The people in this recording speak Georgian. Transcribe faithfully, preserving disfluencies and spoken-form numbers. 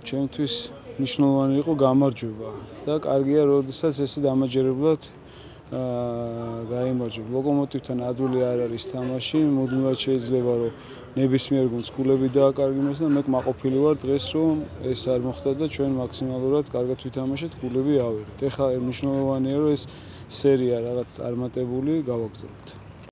ჩემთვის მნიშვნელოვანი იყო გამარჯვება და კარგია, როდესაც ესე დამაჯერებლად გაიმარჯვებ. ლოკომოტივთან ადვილი არ არის თამაში, მუდმივად შეიძლება რომ ნებისმიერ გუნდს ქულები დააკარგინოს და მე კმაყოფილი ვარ დღეს რომ ეს არ მოხდა და ჩვენ მაქსიმალურად კარგად ვითამაშეთ, ქულები ავიღეთ. ეხლა მნიშვნელოვანია რომ ეს სერია რაღაც წარმატებული გავაგრძელებთ.